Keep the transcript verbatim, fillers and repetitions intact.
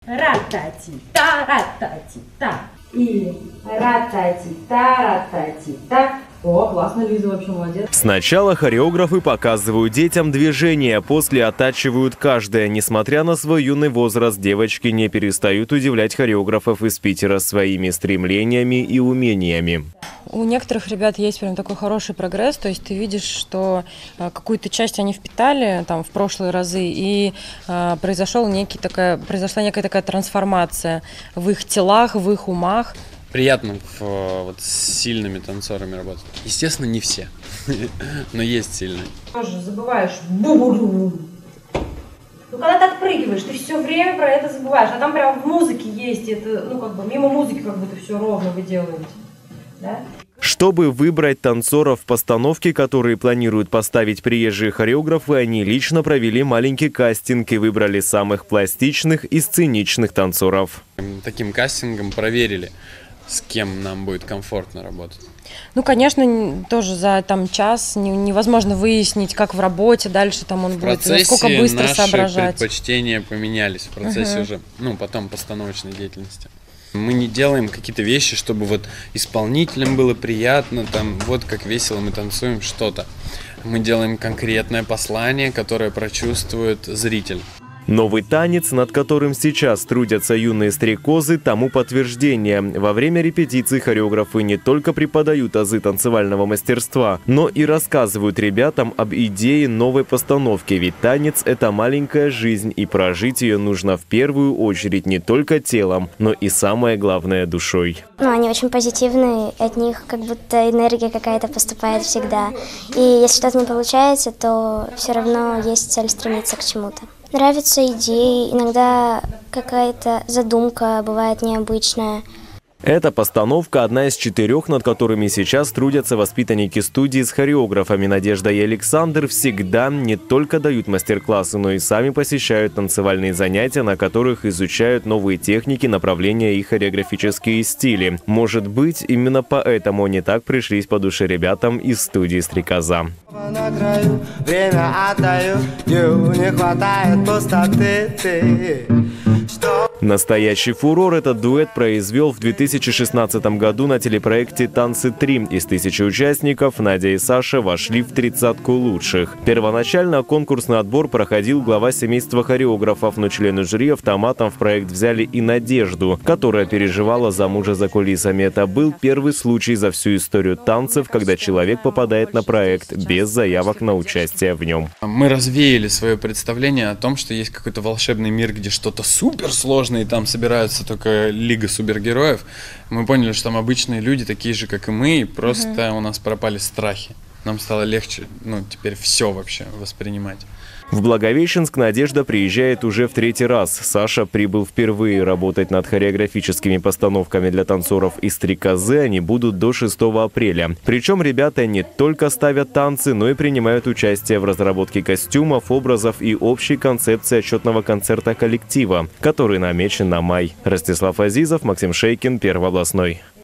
Ра-та-ти-та, ра-та-ти-та. И ра-та-ти-та, ра-та-ти-та. О, классно, Лиза вообще молодец. Сначала хореографы показывают детям движения, после оттачивают каждое. Несмотря на свой юный возраст, девочки не перестают удивлять хореографов из Питера своими стремлениями и умениями. У некоторых ребят есть прям такой хороший прогресс, то есть ты видишь, что какую-то часть они впитали там в прошлые разы, и э, произошел некий такая, произошла некая такая трансформация в их телах, в их умах. Приятно вот, с сильными танцорами работать. Естественно, не все, но есть сильные. Тоже забываешь бу-бу-бу. Ну, когда ты отпрыгиваешь, ты все время про это забываешь. А там прям в музыке есть, это, ну, как бы мимо музыки как будто все ровно вы делаете. Да? Чтобы выбрать танцоров в постановке, которые планируют поставить приезжие хореографы, они лично провели маленький кастинг и выбрали самых пластичных и сценичных танцоров. Таким кастингом проверили, с кем нам будет комфортно работать. Ну, конечно, тоже за там час невозможно выяснить, как в работе дальше там он будет, насколько быстро наши соображать. Предпочтения поменялись в процессе uh-huh. уже, ну, потом постановочной деятельности. Мы не делаем какие-то вещи, чтобы вот исполнителям было приятно, там, вот как весело мы танцуем что-то. Мы делаем конкретное послание, которое прочувствует зритель. Новый танец, над которым сейчас трудятся юные стрекозы, тому подтверждение. Во время репетиций хореографы не только преподают азы танцевального мастерства, но и рассказывают ребятам об идее новой постановки. Ведь танец – это маленькая жизнь, и прожить ее нужно в первую очередь не только телом, но и самое главное – душой. Ну, они очень позитивные, от них как будто энергия какая-то поступает всегда. И если что-то не получается, то все равно есть цель стремиться к чему-то. Нравятся идеи, иногда какая-то задумка бывает необычная. Эта постановка – одна из четырех, над которыми сейчас трудятся воспитанники студии с хореографами. Надежда и Александр всегда не только дают мастер-классы, но и сами посещают танцевальные занятия, на которых изучают новые техники, направления и хореографические стили. Может быть, именно поэтому они так пришлись по душе ребятам из студии «Стрекоза». Настоящий фурор этот дуэт произвел в две тысячи шестнадцатом году на телепроекте «Танцы три». Из тысячи участников Надя и Саша вошли в тридцатку лучших. Первоначально конкурсный отбор проходил глава семейства хореографов, но члены жюри автоматом в проект взяли и Надежду, которая переживала за мужа за кулисами. Это был первый случай за всю историю танцев, когда человек попадает на проект без заявок на участие в нем. Мы развеяли свое представление о том, что есть какой-то волшебный мир, где что-то суперсложное, и там собираются только лига супергероев. Мы поняли, что там обычные люди, такие же, как и мы, и просто uh-huh. у нас пропали страхи. Нам стало легче, ну, теперь все вообще воспринимать. В Благовещенск Надежда приезжает уже в третий раз. Саша прибыл впервые. Работать над хореографическими постановками для танцоров из «Стрекозы» они будут до шестого апреля. Причем ребята не только ставят танцы, но и принимают участие в разработке костюмов, образов и общей концепции отчетного концерта коллектива, который намечен на май. Ростислав Азизов, Максим Шейкин, Первый областной.